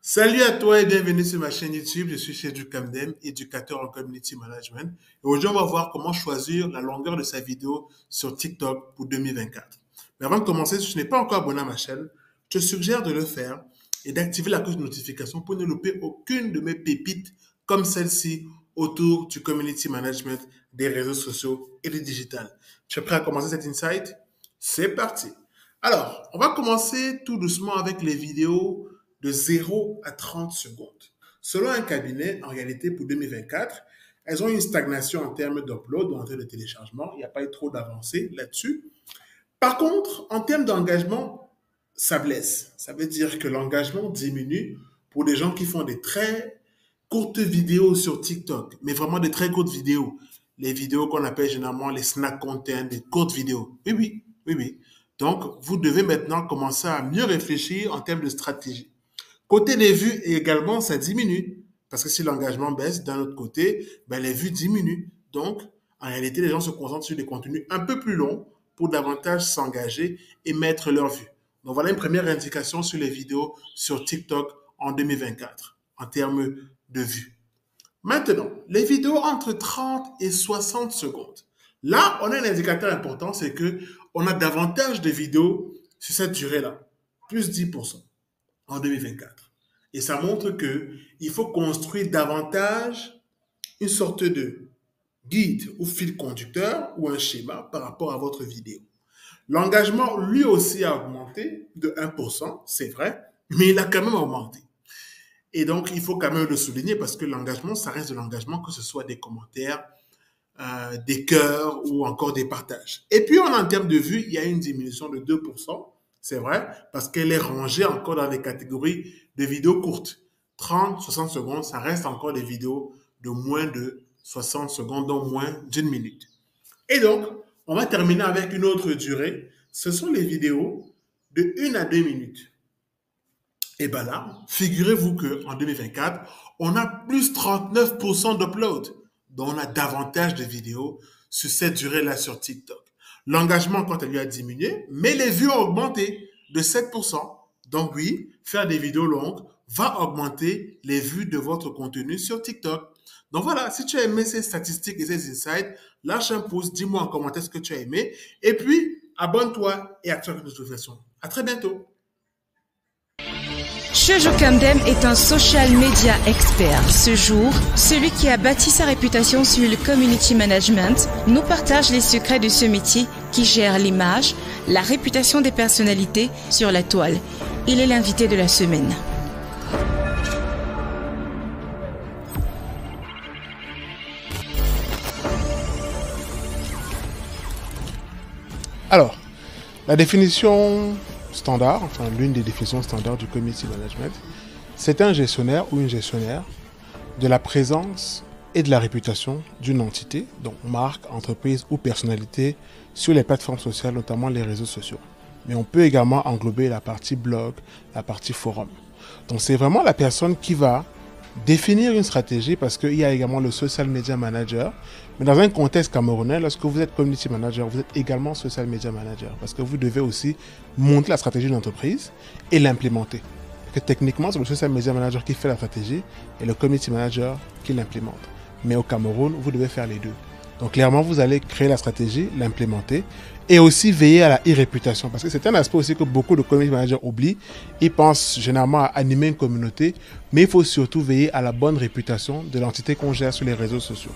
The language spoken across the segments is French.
Salut à toi et bienvenue sur ma chaîne YouTube. Je suis chez Ducamdem, éducateur en community management. Et aujourd'hui, on va voir comment choisir la longueur de sa vidéo sur TikTok pour 2024. Mais avant de commencer, si tu n'es pas encore abonné à ma chaîne, je te suggère de le faire et d'activer la cloche de notification pour ne louper aucune de mes pépites comme celle-ci autour du community management, des réseaux sociaux et du digital. Tu es prêt à commencer cet insight? C'est parti. Alors, on va commencer tout doucement avec les vidéos de 0 à 30 secondes. Selon un cabinet, en réalité, pour 2024, elles ont une stagnation en termes d'upload ou en termes de téléchargement. Il n'y a pas eu trop d'avancées là-dessus. Par contre, en termes d'engagement, ça blesse. Ça veut dire que l'engagement diminue pour des gens qui font des très courtes vidéos sur TikTok, mais vraiment des très courtes vidéos. Les vidéos qu'on appelle généralement les snack content, des courtes vidéos. Oui, oui, oui, oui. Donc, vous devez maintenant commencer à mieux réfléchir en termes de stratégie. Côté des vues également, ça diminue. Parce que si l'engagement baisse, d'un autre côté, ben, les vues diminuent. Donc, en réalité, les gens se concentrent sur des contenus un peu plus longs pour davantage s'engager et mettre leur vue. Donc, voilà une première indication sur les vidéos sur TikTok en 2024, en termes de vues. Maintenant, les vidéos entre 30 et 60 secondes. Là, on a un indicateur important, c'est que on a davantage de vidéos sur cette durée-là, plus 10% en 2024. Et ça montre que il faut construire davantage une sorte de guide ou fil conducteur ou un schéma par rapport à votre vidéo. L'engagement, lui aussi, a augmenté de 1%, c'est vrai, mais il a quand même augmenté. Et donc, il faut quand même le souligner parce que l'engagement, ça reste de l'engagement, que ce soit des commentaires, des cœurs ou encore des partages. Et puis, en termes de vues, il y a une diminution de 2%. C'est vrai, parce qu'elle est rangée encore dans les catégories de vidéos courtes. 30, 60 secondes, ça reste encore des vidéos de moins de 60 secondes, donc moins d'une minute. Et donc, on va terminer avec une autre durée. Ce sont les vidéos de 1 à 2 minutes. Et bien là, figurez-vous qu'en 2024, on a plus 39% d'upload. Donc, on a davantage de vidéos sur cette durée-là sur TikTok. L'engagement, quant à lui, a diminué, mais les vues ont augmenté de 7%. Donc oui, faire des vidéos longues va augmenter les vues de votre contenu sur TikTok. Donc voilà, si tu as aimé ces statistiques et ces insights, lâche un pouce, dis-moi en commentaire ce que tu as aimé. Et puis, abonne-toi et active la notification. À très bientôt. Shoujo Kamdem est un social media expert. Ce jour, celui qui a bâti sa réputation sur le community management nous partage les secrets de ce métier qui gère l'image, la réputation des personnalités sur la toile. Il est l'invité de la semaine. Alors, la définition standard, enfin l'une des définitions standards du community management, c'est un gestionnaire ou une gestionnaire de la présence et de la réputation d'une entité, donc marque, entreprise ou personnalité, sur les plateformes sociales, notamment les réseaux sociaux. Mais on peut également englober la partie blog, la partie forum. Donc c'est vraiment la personne qui va définir une stratégie, parce qu'il y a également le social media manager. Mais dans un contexte camerounais, lorsque vous êtes community manager, vous êtes également social media manager, parce que vous devez aussi monter la stratégie de l'entreprise et l'implémenter. Que techniquement, c'est le social media manager qui fait la stratégie et le community manager qui l'implémente. Mais au Cameroun, vous devez faire les deux. Donc clairement, vous allez créer la stratégie, l'implémenter et aussi veiller à la e-réputation. Parce que c'est un aspect aussi que beaucoup de community managers oublient. Ils pensent généralement à animer une communauté, mais il faut surtout veiller à la bonne réputation de l'entité qu'on gère sur les réseaux sociaux.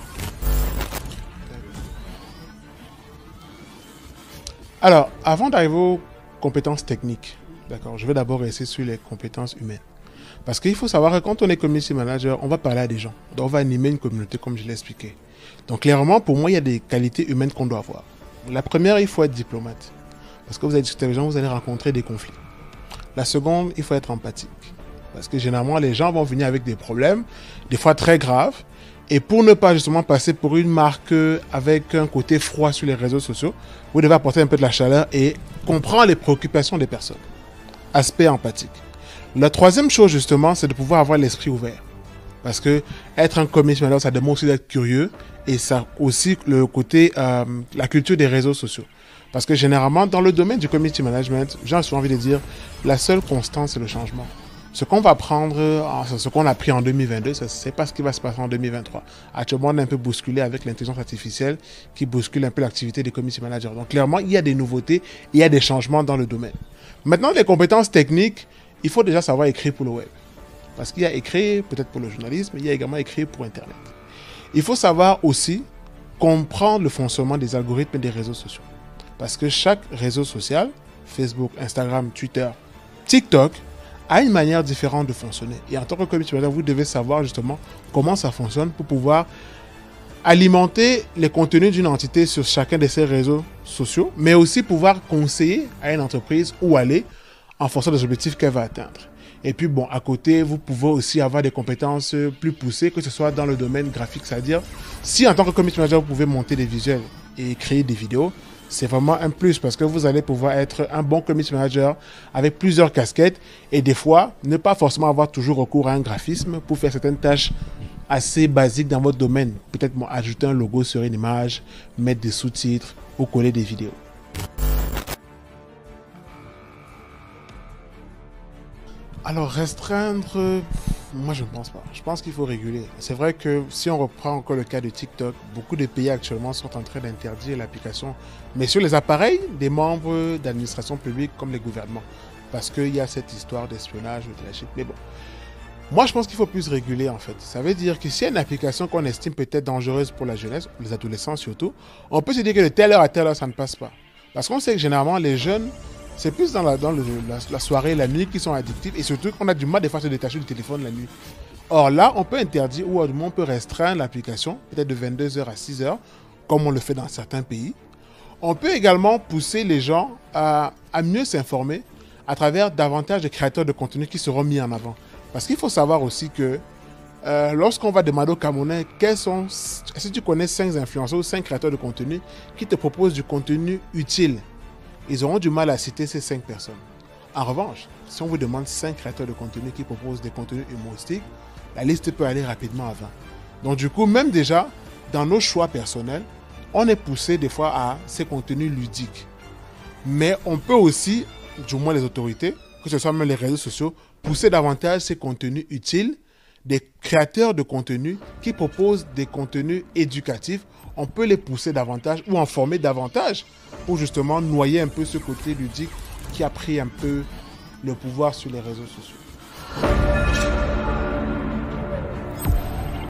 Alors, avant d'arriver aux compétences techniques, d'accord, je vais d'abord rester sur les compétences humaines. Parce qu'il faut savoir que quand on est community manager, on va parler à des gens. Donc on va animer une communauté comme je l'ai expliqué. Donc clairement, pour moi, il y a des qualités humaines qu'on doit avoir. La première, il faut être diplomate. Parce que vous allez discuter avec les gens, vous allez rencontrer des conflits. La seconde, il faut être empathique. Parce que généralement, les gens vont venir avec des problèmes, des fois très graves. Et pour ne pas justement passer pour une marque avec un côté froid sur les réseaux sociaux, vous devez apporter un peu de la chaleur et comprendre les préoccupations des personnes. Aspect empathique. La troisième chose justement, c'est de pouvoir avoir l'esprit ouvert. Parce que être un community manager, ça demande aussi d'être curieux et ça aussi le côté, la culture des réseaux sociaux. Parce que généralement, dans le domaine du community management, j'ai souvent envie de dire, la seule constante, c'est le changement. Ce qu'on va prendre, ce qu'on a pris en 2022, c'est pas ce qui va se passer en 2023. Actuellement, on est un peu bousculé avec l'intelligence artificielle qui bouscule un peu l'activité des community managers. Donc, clairement, il y a des nouveautés, il y a des changements dans le domaine. Maintenant, les compétences techniques, il faut déjà savoir écrire pour le web. Parce qu'il y a écrit peut-être pour le journalisme, il y a également écrit pour Internet. Il faut savoir aussi comprendre le fonctionnement des algorithmes et des réseaux sociaux. Parce que chaque réseau social, Facebook, Instagram, Twitter, TikTok, a une manière différente de fonctionner. Et en tant que community manager, vous devez savoir justement comment ça fonctionne pour pouvoir alimenter les contenus d'une entité sur chacun de ces réseaux sociaux, mais aussi pouvoir conseiller à une entreprise où aller en fonction des objectifs qu'elle va atteindre. Et puis bon, à côté, vous pouvez aussi avoir des compétences plus poussées, que ce soit dans le domaine graphique, c'est-à-dire si en tant que community manager, vous pouvez monter des visuels et créer des vidéos, c'est vraiment un plus parce que vous allez pouvoir être un bon community manager avec plusieurs casquettes et des fois, ne pas forcément avoir toujours recours à un graphisme pour faire certaines tâches assez basiques dans votre domaine. Peut-être ajouter un logo sur une image, mettre des sous-titres ou coller des vidéos. Alors, restreindre, moi je ne pense pas. Je pense qu'il faut réguler. C'est vrai que si on reprend encore le cas de TikTok, beaucoup de pays actuellement sont en train d'interdire l'application, mais sur les appareils des membres d'administration publique comme les gouvernements. Parce qu'il y a cette histoire d'espionnage, de trafic. Mais bon, moi je pense qu'il faut plus réguler en fait. Ça veut dire que s'il y a une application qu'on estime peut-être dangereuse pour la jeunesse, les adolescents surtout, on peut se dire que de telle heure à telle heure ça ne passe pas. Parce qu'on sait que généralement les jeunes, c'est plus dans la soirée, la nuit qui sont addictifs et surtout qu'on a du mal des fois à se détacher du téléphone la nuit. Or là, on peut interdire ou du moins on peut restreindre l'application, peut-être de 22h à 6h, comme on le fait dans certains pays. On peut également pousser les gens à mieux s'informer à travers davantage de créateurs de contenu qui seront mis en avant. Parce qu'il faut savoir aussi que lorsqu'on va demander aux Camerounais est-ce que tu connais 5 influenceurs ou 5 créateurs de contenu qui te proposent du contenu utile, ils auront du mal à citer ces 5 personnes. En revanche, si on vous demande 5 créateurs de contenu qui proposent des contenus humoristiques, la liste peut aller rapidement à 20. Donc du coup, même déjà, dans nos choix personnels, on est poussé des fois à ces contenus ludiques. Mais on peut aussi, du moins les autorités, que ce soit même les réseaux sociaux, pousser davantage ces contenus utiles, des créateurs de contenu qui proposent des contenus éducatifs. On peut les pousser davantage ou en former davantage pour justement noyer un peu ce côté ludique qui a pris un peu le pouvoir sur les réseaux sociaux.